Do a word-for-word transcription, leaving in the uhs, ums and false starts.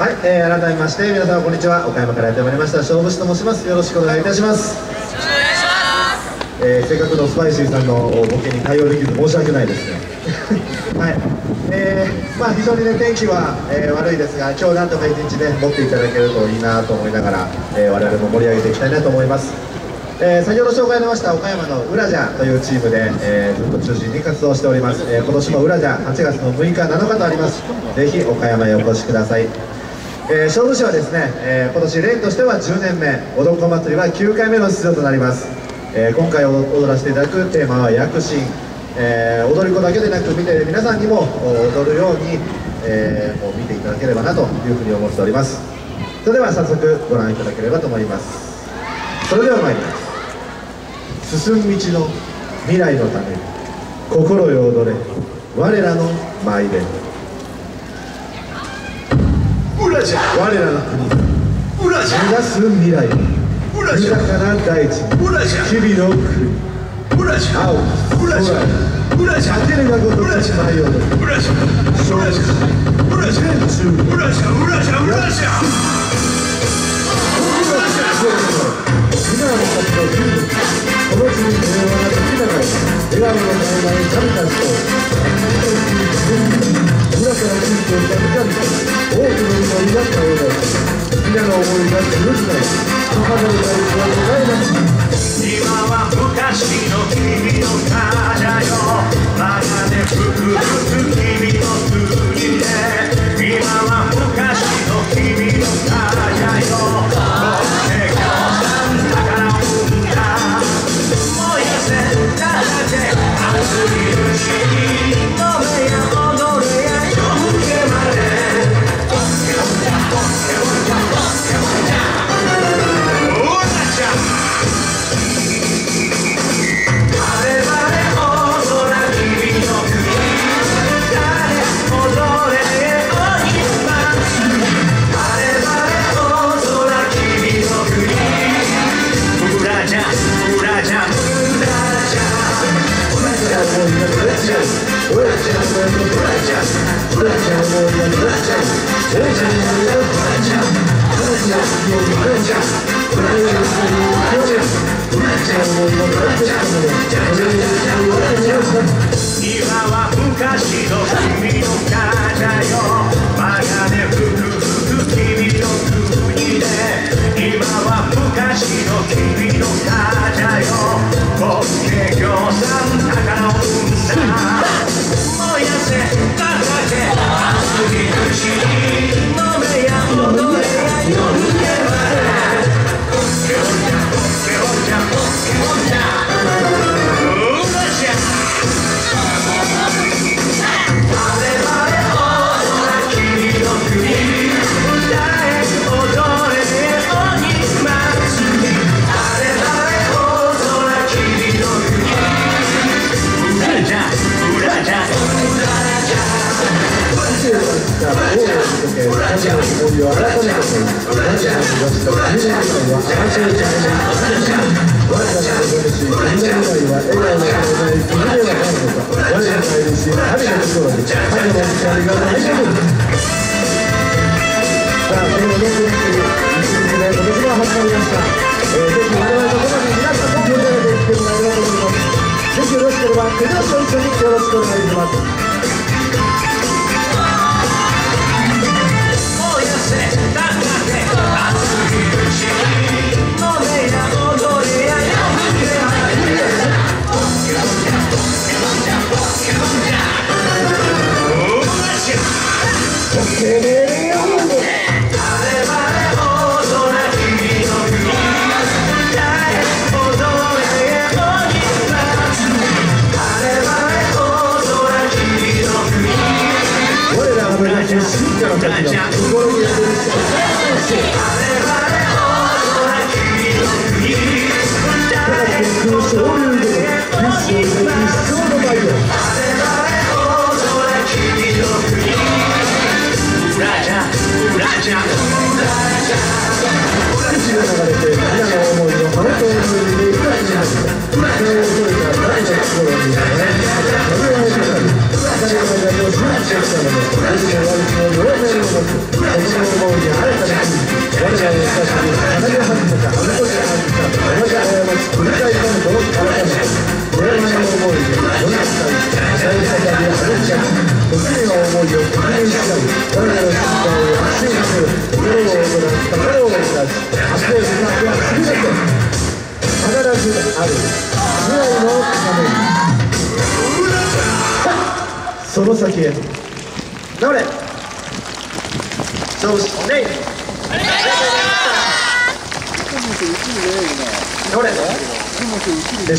はい、えー、改めまして皆様こんにちは。岡山からやってまいりました勝負師と申します。よろしくお願いいたします。 お願いします。 えー、せっかくのスパイシーさんのボケに対応できず申し訳ないですねはい、えー、まあ非常にね天気は、えー、悪いですが、今日なんとか一日ね持っていただけるといいなと思いながら、えー、我々も盛り上げていきたいなと思います。えー、先ほど紹介ありました岡山のウラジャというチームで、えー、ずっと中心に活動しております。えー、今年もウラジャはちがつのむいかなのかとあります。ぜひ岡山へお越しください。えー、勝負師はですね、えー、今年連としてはじゅうねんめ、おどっこ祭りはきゅうかいめの出場となります。えー、今回踊らせていただくテーマは躍進、えー、踊り子だけでなく見ている皆さんにも踊るように、えー、もう見ていただければなというふうに思っております。それでは早速ご覧いただければと思います。それでは参ります。進む道の未来のために心よ踊れ我らの舞で。我らの国、目指す未来、豊かな大地、日々の国、青、空、果てるがごとく舞い踊る勝負師、全中国、皆の活動するこの地に平和な時ながら笑顔の絶えない神たちと裏から人生を授かり多くの祈りが絶えない皆の思いが強くなり母の大地はございます。 今は昔の君の風よまだね吹く吹く君の国で今は昔の君の風よもって今日さん宝を生んだ燃やせただけ熱いうちに飲めや踊れや夜更けまで今は昔の君の風よまだね吹く吹く君の国で今は昔の君の風よボッケギョさん宝を生んだ燃やせただけ熱いうちに飲めや踊れや夜更けまでボッケオンジャボッケオンジャボッケオンジャ私の悪気を両面を持つ私の思う時の思いを確認し合い、我々の心配を発信する心を行った心をいたし、明日へ向かっては全て必ずある未来のために。その先へ頑張れ。そうしねい。 ありがとうございました。 頑張れ。